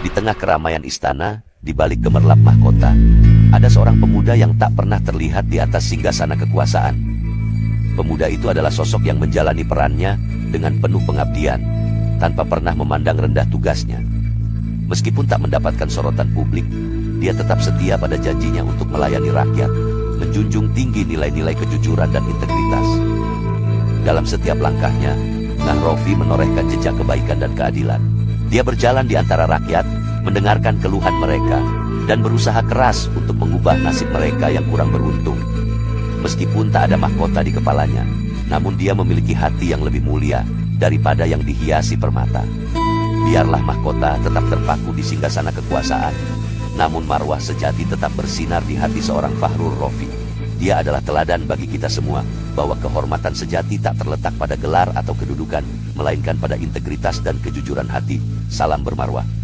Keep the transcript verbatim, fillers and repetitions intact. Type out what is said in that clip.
Di tengah keramaian istana, di balik gemerlap mahkota, ada seorang pemuda yang tak pernah terlihat di atas singgasana kekuasaan. Pemuda itu adalah sosok yang menjalani perannya dengan penuh pengabdian, tanpa pernah memandang rendah tugasnya. Meskipun tak mendapatkan sorotan publik, dia tetap setia pada janjinya untuk melayani rakyat, menjunjung tinggi nilai-nilai kejujuran dan integritas. Dalam setiap langkahnya, Ngah Rofi menorehkan jejak kebaikan dan keadilan. Dia berjalan di antara rakyat, mendengarkan keluhan mereka, dan berusaha keras untuk mengubah nasib mereka yang kurang beruntung. Meskipun tak ada mahkota di kepalanya, namun dia memiliki hati yang lebih mulia daripada yang dihiasi permata. Biarlah mahkota tetap terpaku di singgasana kekuasaan, namun marwah sejati tetap bersinar di hati seorang Fakhrul Rofi. Dia adalah teladan bagi kita semua, bahwa kehormatan sejati tak terletak pada gelar atau kedudukan, melainkan pada integritas dan kejujuran hati. Salam bermarwah.